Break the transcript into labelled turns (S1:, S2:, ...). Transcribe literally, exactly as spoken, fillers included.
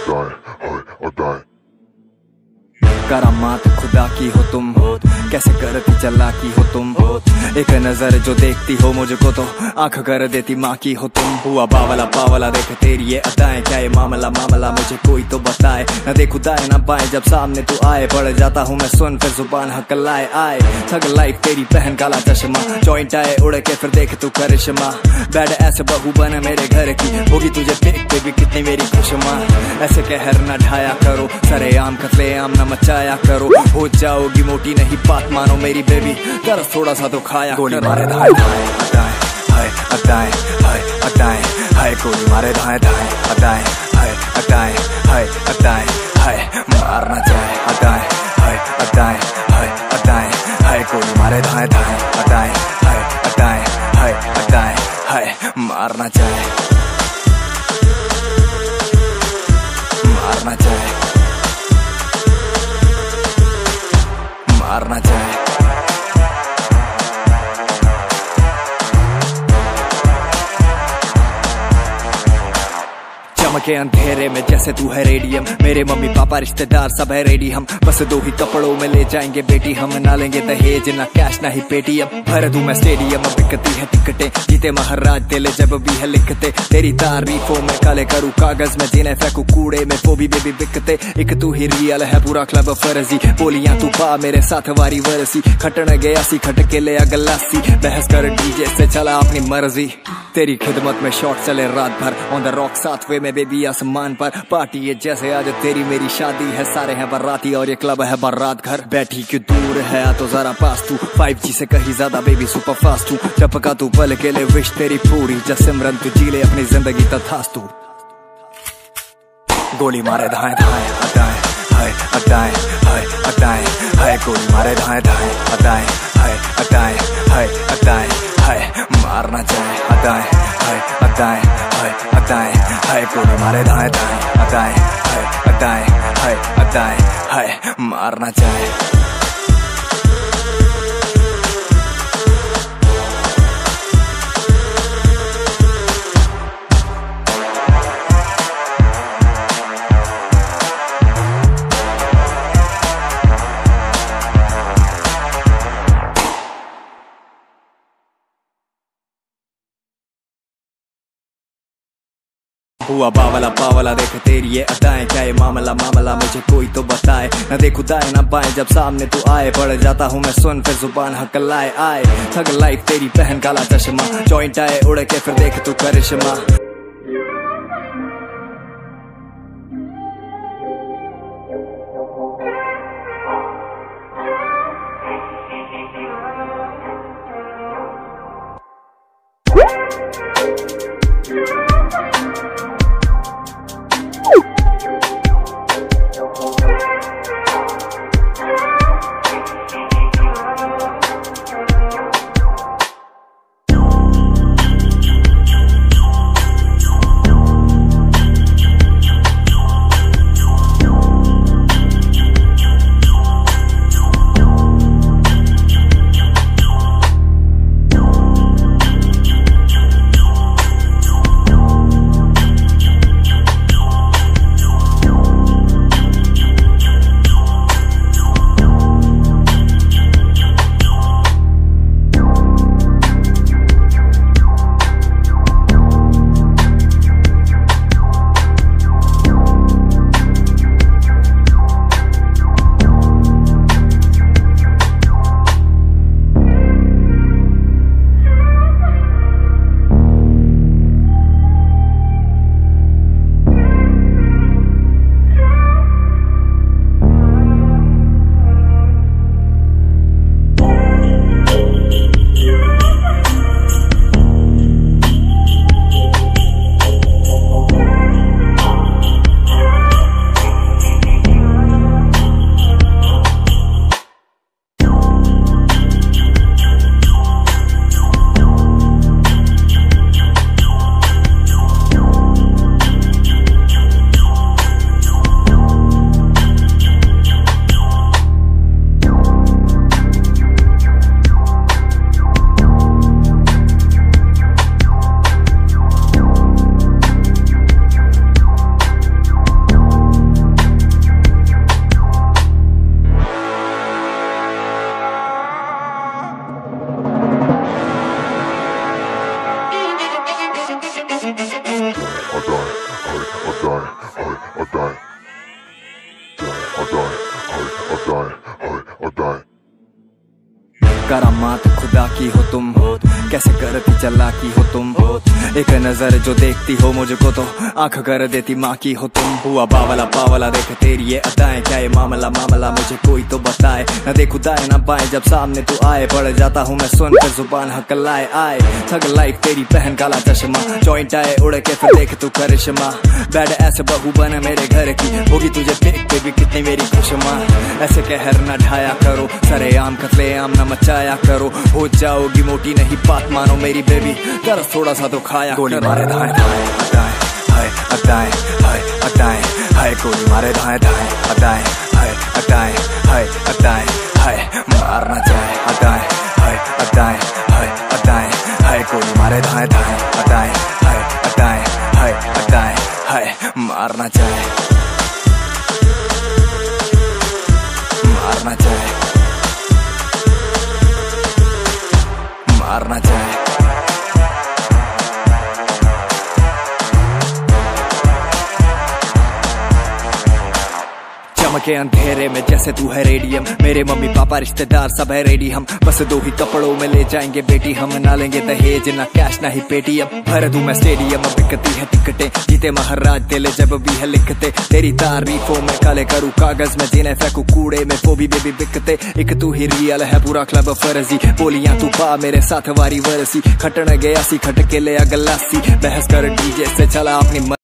S1: अदाएं हाय अदाएं।
S2: करामात खुदा की हो तुम, कैसे करती चालाकी हो तुम। एक नजर जो देखती हो मुझको तो आंख कर देती माँ की हो तुम। हुआ बावला बावला देख तेरी ये अदाएं, क्या ये मामला मामला मुझे कोई तो बताए। न देखूं दाएं न बाएं जब सामने तू आए, पड़ जाता हूँ मैं सुन फिर जुबान हकलाए आए। थग लाइफ तेरी पहन काला चश्मा, जॉइंट आए उड़ के फिर देख तू करिश्मा। बैड ऐसे बहू बन मेरे घर की, होगी तुझे देख के भी कितनी मेरी खुशमा। ऐसे कहर न ढाया करो, सरे आम कतले आम न मचाया करो। हो जाओगी मोटी नहीं बात मानो मेरी बेबी, कर थोड़ा सा तो खाया। गोली मारे धाए धाए अदाएं हाय अदाएं हाय अदाएं हाय। गोली मारे धाए धाए अदाएं हाय अदाएं हाय अदाएं हाय। मारना चाहे अदाएं हाय अदाएं हाय अदाएं हाय। गोली मारे धाए धाए अदाएं हाय अदाएं हाय अदाएं हाय। मारना चाहे मारना चाहे मारना चाहे। चमके अंधेरे में जैसे तू है रेडियम, मेरे मम्मी पापा रिश्तेदार सब है रेडी। हम बस दो ही कपड़ों में ले जाएंगे बेटी, हम ना लेंगे दहेज ना कैश ना ही पेटीएम। भर दूं मैं स्टेडियम बिकती है टिकटें, जीते महाराज दिले जब भी है लिखते। तेरी तारीफों में काले करूँ कागज में, जिन्हें फेंकू कूड़े में वो भी बेबी बिकते। एक तू ही रियल है पूरा क्लब फर्जी, बोलियां तू पा मेरे साथ वारी वरसी। खटन गया सी खट के ले गलासी, बहस कर डीजे से चला अपनी मर्जी। तेरी खिदमत में शॉट चले रात भर, ऑन द रॉक साथ वे में बेबी आसमान पर। पार्टी है जैसे आज तेरी मेरी शादी है, सारे हैं बाराती और ये क्लब है बारात घर। बैठी क्यों दूर है तो जरा पास तू, फाइव जी से कहीं ज्यादा बेबी सुपर फास्ट तू। टपका तू पल के ले विश तेरी पूरी, जब सिमरन तू जी ले अपनी जिंदगी तथास तू। गोली मारे धाए धाए अदाएं हाय अदाएं हाय अदाएं हाय। गोली मारे धाए धाए अदाएं हाय अदाएं हाय अदाएं हाय। मारना चाहे अदाएं हाय अदाएं हाय अदाएं हाय। गोली मारे धाए धाए अदाएं हाय अदाएं हाय अदाएं हाय। मारना चाहे हुआ बावला बावला देख तेरी ये अदाएं, क्या ये मामला मामला मुझे कोई तो बताए। न देखूं दाएं न बाएं जब सामने तू आए, पड़ जाता हूँ मैं सुन फिर जुबान हकलाए आए। थग लाइफ तेरी पहन काला चश्मा, जॉइंट आए उड़ के फिर देख तू करिश्मा। करामात खुदा की हो तुम, कैसे करती चालाकी हो तुम। एक नजर जो देखती हो मुझको तो आंख कर देती माँ की हो तुम। हुआ बावला पावला देख तेरी ये अदाएं, क्या ये मामला मामला मुझे कोई तो बताए। न देखूं दाएं न बाएं जब सामने तू आए, पड़ जाता हूँ मैं सुनकर जुबान हकलाए आए। थग लाइफ तेरी पहन काला चश्मा, जॉइंट आए उड़ के फिर देख तू करिश्मा। बैड ऐसे बहू बन मेरे घर की, होगी तुझे देख के भी कितनी मेरी खुशमा। ऐसे कहर न ढाया करो, सरे आम कतले आम न मचाया करो। हो जाओगी मोटी नहीं बात मानो मेरी बेबी, कर थोड़ा सा तो खाया गोली मारे दाएं दाएं अदाएं हाय अदाएं हाय अदाएं हाय गोली मारे दाएं दाएं अदाएं हाय अदाएं हाय अदाएं हाय मारना चाहे अदाएं हाय अदाएं हाय अदाएं हाय गोली मारे दाएं दाएं अदाएं हाय अदाएं हाय अदाएं हाय मारना चाहे मारना चाहे मारना चाहे। चमके अंधेरे में जैसे तू है रेडियम, मेरे मम्मी पापा रिश्तेदार सब है रेडी। हम बस दो ही कपड़ों में ले जाएंगे बेटी, हम ना लेंगे दहेज ना कैश ना ही पेटीएम। भर दूं मैं स्टेडियम बिकती है टिकटें, जीते महाराज दिले जब भी है लिखते। तेरी तारीफों में काले करूँ कागज में, जिन्हें फेंकू कूड़े में वो भी बेबी बिकते। एक तू ही रियल है पूरा क्लब फर्जी, बोलियां तू पा मेरे साथ वारी वरसी। खटन गया सी खट के ले गलासी, बहस कर डीजे से चला अपनी